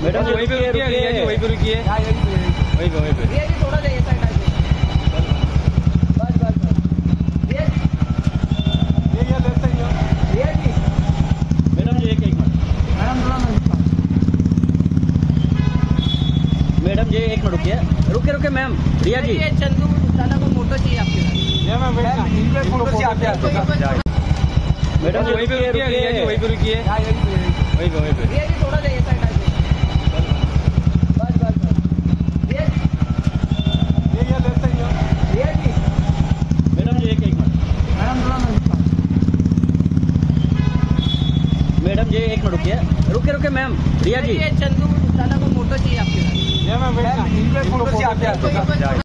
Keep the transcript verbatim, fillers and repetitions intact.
Madam वहीं पे रुकिए, रिया जी वहीं पे रुकिए, वहीं पे वहीं पे रिया जी थोड़ा जाइए साइड आइए। बस बस बस रिया जी, रिया लेफ्ट साइड जाओ। रिया जी मैडम जी एक एक मिनट, मैडम थोड़ा नमस्कार। मैडम जी एक मिनट रुकिए, रुके रुके मैम। रिया जी ये चंदू दादा को फोटो चाहिए आपके साथ। फोटो से आप मैडम जी वहीं पे रुकिए, रिया जी वहीं पे रुकिए, वहीं पे वहीं पे रिया जी थोड़ा जाइए साइड आइए। बस बस बस रिया जी, रिया लेफ्ट साइड जाओ। रिया जी मैडम जी एक एक मिनट, मैडम थोड़ा नमस्कार। मैडम जी एक मिनट रुकिए, रुके रुके मैम। रिया जी ये चंदू दादा को फोटो चाहिए आपके साथ। फोटो से आप